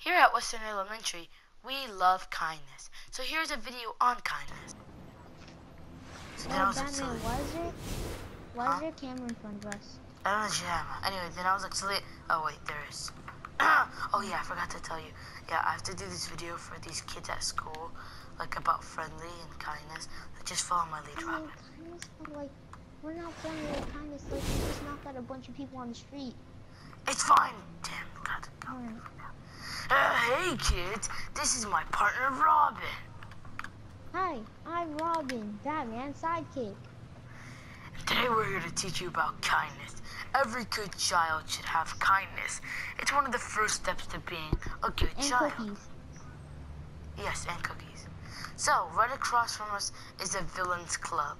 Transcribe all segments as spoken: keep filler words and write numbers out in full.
Here at Western Elementary, we love kindness. So here's a video on kindness. So then I Oh, was like, Batman, silly. why is it? Why Huh? is there a camera in front of us? I don't know what you have. Anyway, then I was like, silly. Oh wait, there is. Oh yeah, I forgot to tell you. Yeah, I have to do this video for these kids at school, like about friendly and kindness. Like, just follow my lead, I mean, Robin. kindness, but like, we're not friendly with kindness. Like, we just knocked out a bunch of people on the street. It's fine, Tim. Got to go. Alright. Uh, hey kids, this is my partner Robin. Hi, I'm Robin, Batman's sidekick. Today we're here to teach you about kindness. Every good child should have kindness. It's one of the first steps to being a good And child. cookies. Yes, and cookies. So, right across from us is a Villains Club.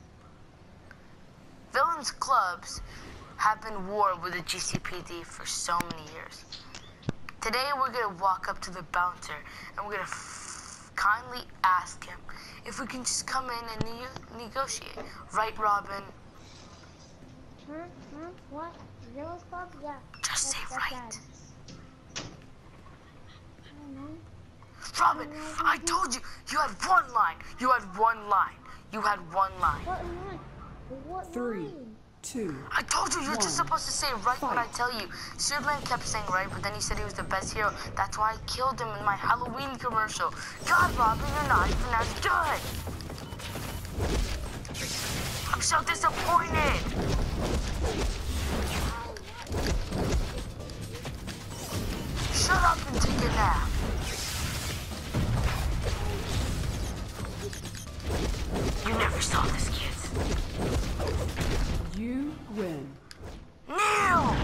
Villains Clubs have been warred with the G C P D for so many years. Today we're going to walk up to the bouncer and we're going to f kindly ask him if we can just come in and ne negotiate. Right, Robin? Huh? Huh? What? Villains Club? Yeah. Just say that's, that's right. bad. I don't know. Robin, I told you, you had one line. You had one line. You had one line. What line? What Three, line? two, I told you, you're one. just supposed to say right when I Fight. tell you. Superman kept saying right, but then he said he was the best hero. That's why I killed him in my Halloween commercial. God, Robin, you're not even as good. I'm so disappointed. Shut up and take a nap. You never saw this, kids. You win. Neil!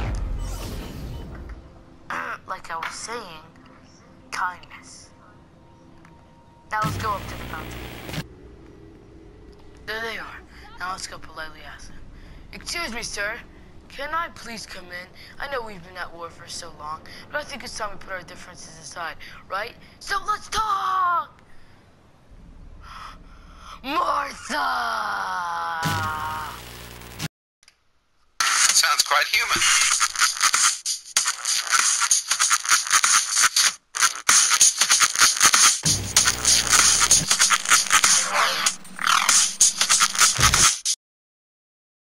Like I was saying, kindness. Now let's go up to the fountain. There they are. Now let's go politely ask them. Excuse me, sir. Can I please come in? I know we've been at war for so long, but I think it's time we put our differences aside, right? So let's talk! Martha! Sounds quite human.